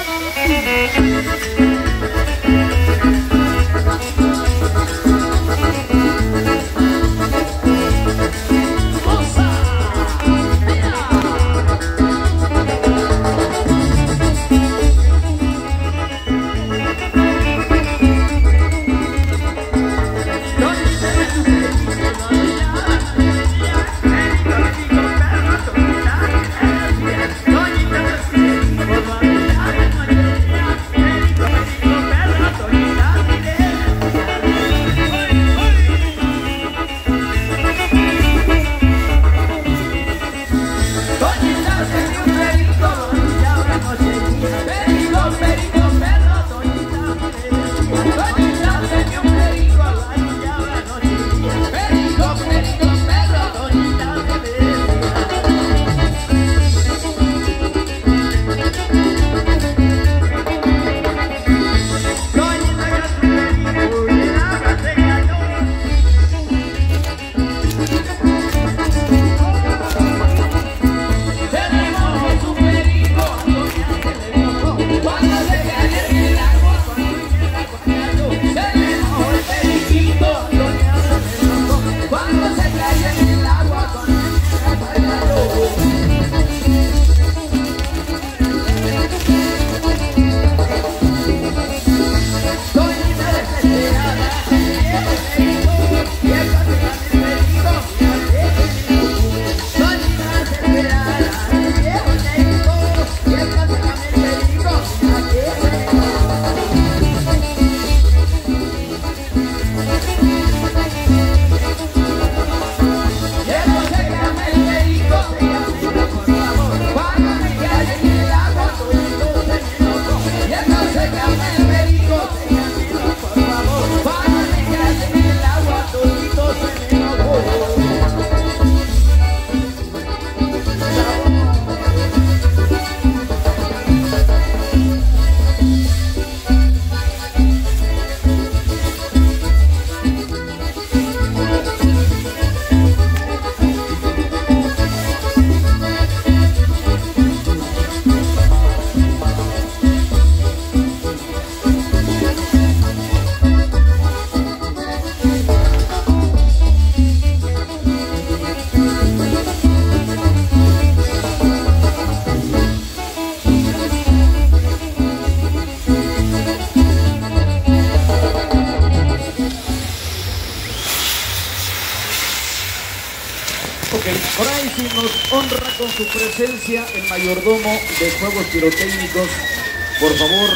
Por ahí sí nos honra con su presencia el mayordomo de Juegos Pirotécnicos. Por favor,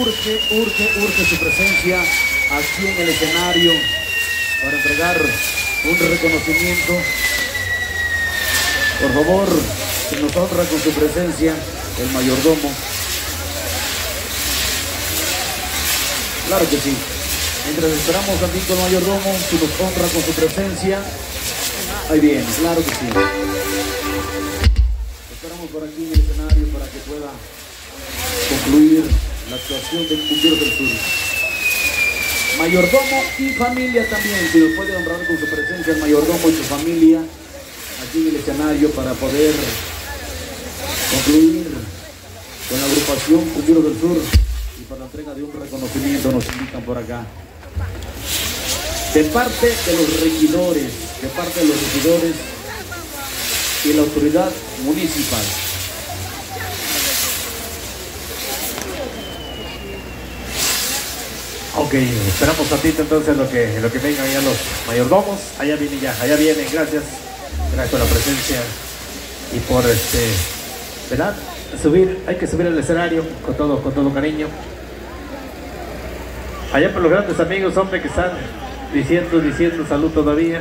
urge su presencia aquí en el escenario para entregar un reconocimiento. Por favor, que nos honra con su presencia el mayordomo. Claro que sí. Mientras esperamos tantito al mayordomo, que nos honra con su presencia. Ahí viene, claro que sí. Esperamos por aquí en el escenario para que pueda concluir la actuación de Cumbieros del Sur. Mayordomo y familia también, si nos puede honrar con su presencia el mayordomo y su familia aquí en el escenario para poder concluir con la agrupación Cumbieros del Sur y para la entrega de un reconocimiento nos invitan por acá. De parte de los regidores, y la autoridad municipal. Ok, esperamos tantito entonces lo que vengan ya los mayordomos. Allá vienen ya, allá vienen, gracias. Gracias por la presencia y por ¿verdad? Hay que subir al escenario con todo cariño. Allá por los grandes amigos, hombre, que están diciendo salud todavía.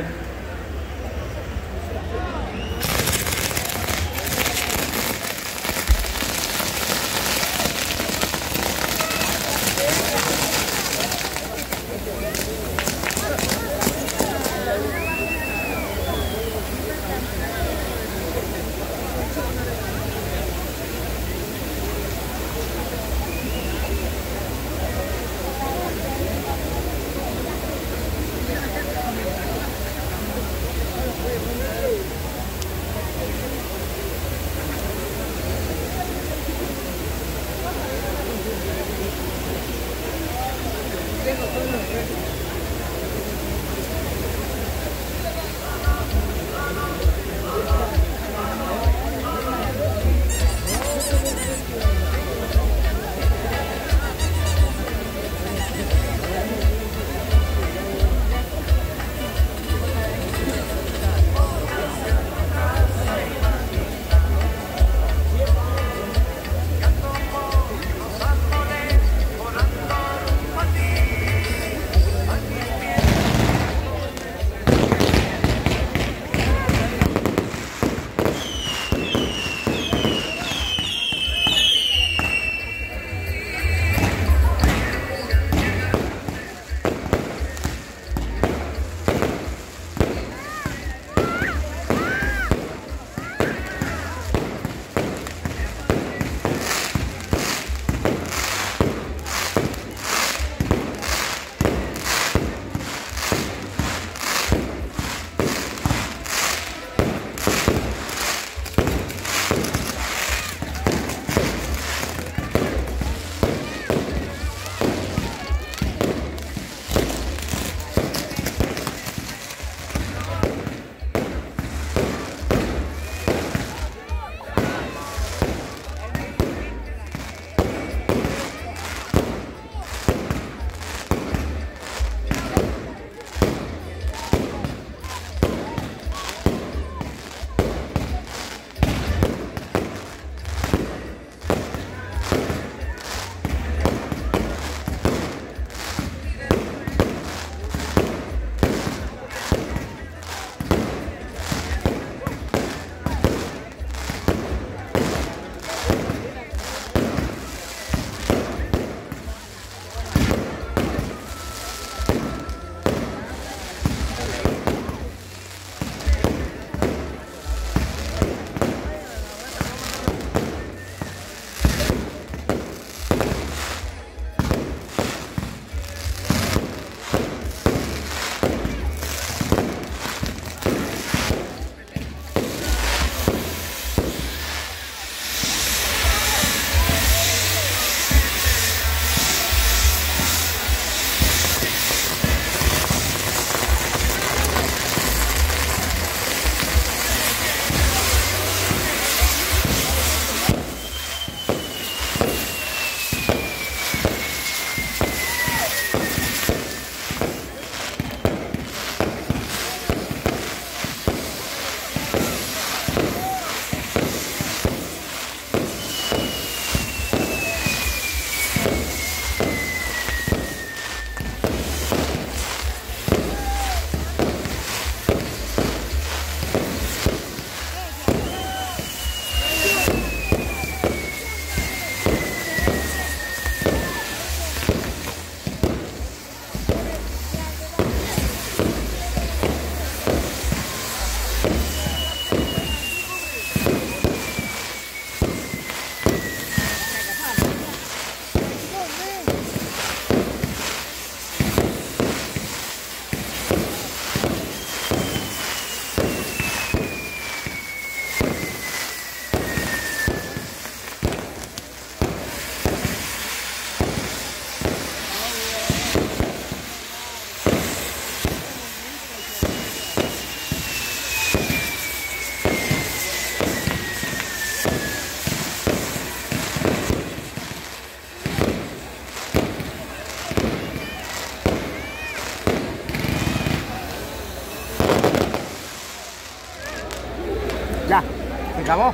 acabó.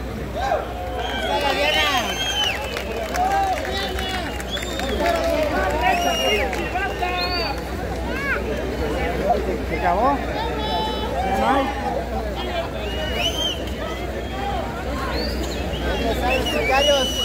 ¿Se acabó? ¿No hay? Gallos.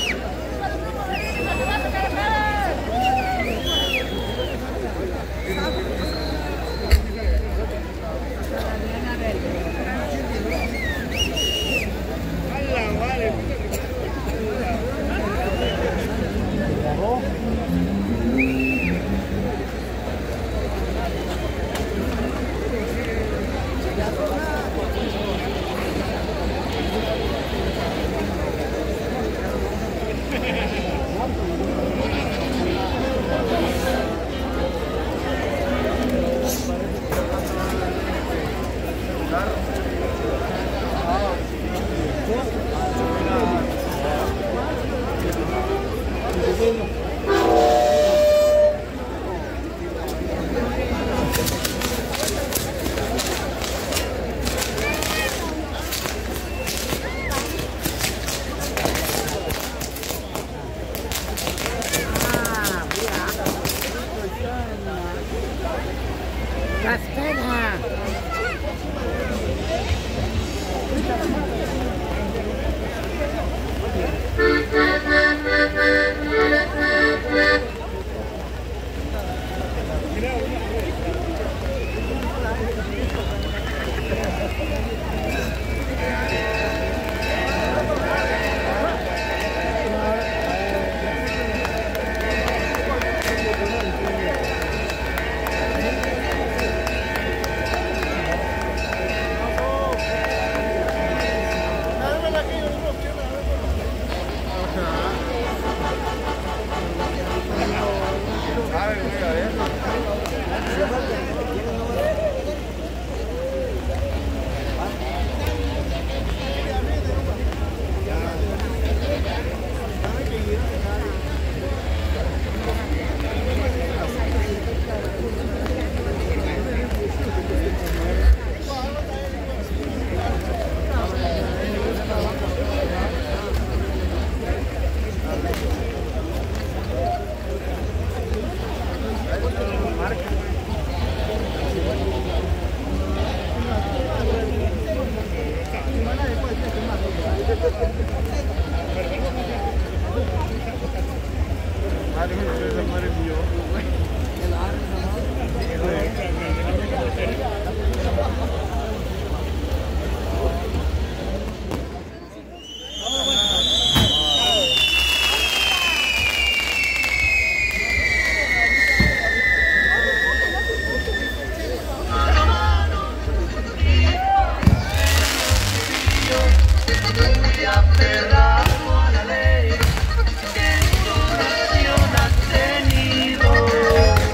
Aferrado a la ley que en tu nación has tenido.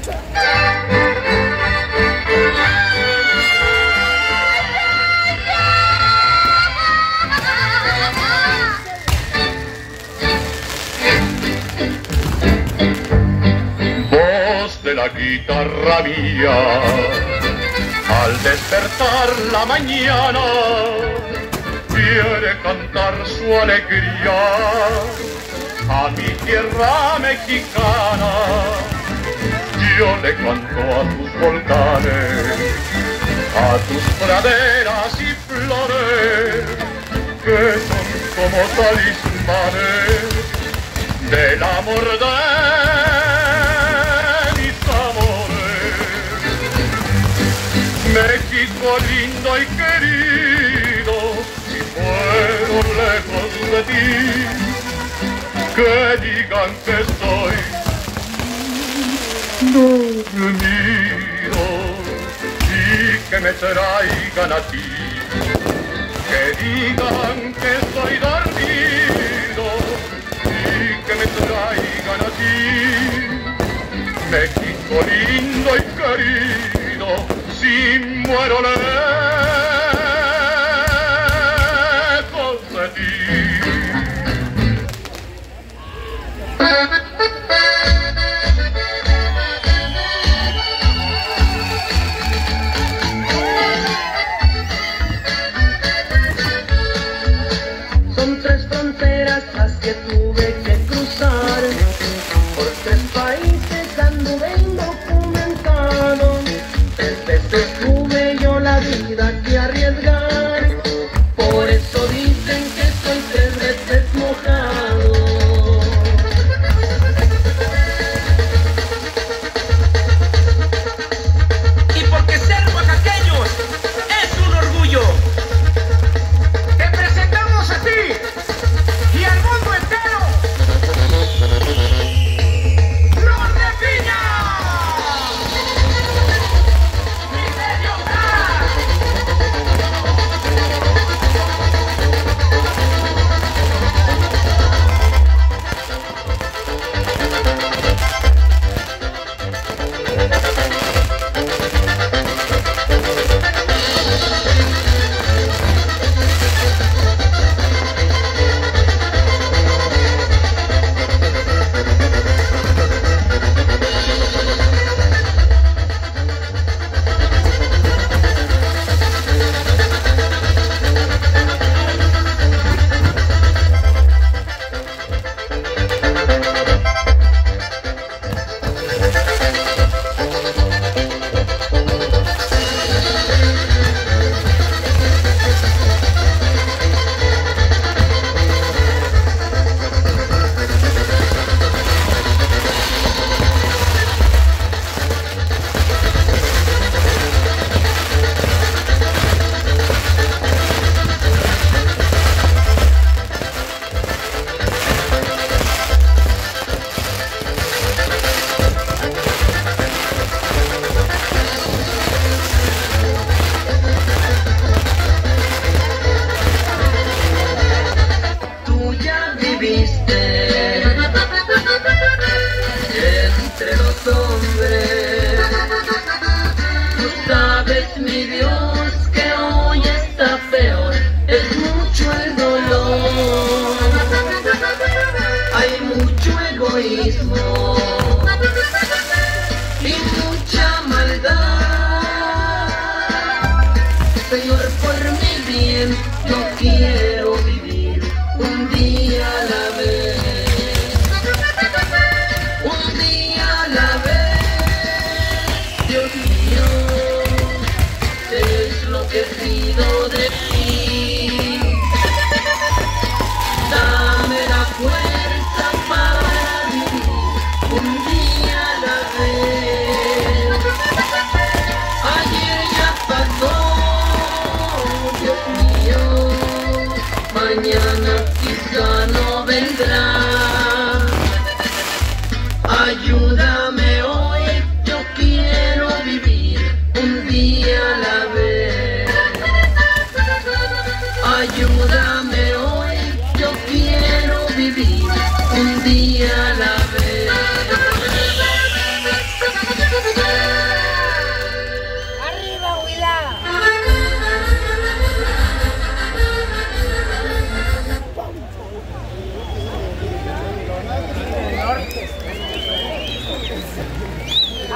Voz de la guitarra mía, al despertar la mañana, quiere cantar su alegría a mi tierra mexicana. Yo le canto a tus volcanes, a tus praderas y flores, que son como talismanes del amor de mis amores. México lindo y querido, si muero lejos de ti, que digan que estoy dormido y que me traigan a ti, que digan que estoy dormido y que me traigan a ti. México lindo y querido, si muero lejos de ti. Son 3 fronteras las que tuve que cruzar, por 3 países anduve indocumentado. 3 veces tuve yo la vida que arriesgar, por eso dicen que soy 3 veces mojado.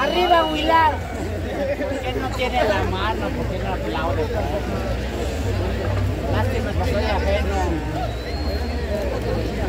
Arriba, Huilar. ¿Por qué no tiene la mano? ¿Por qué no aplaude? Lástima, porque soy ajeno.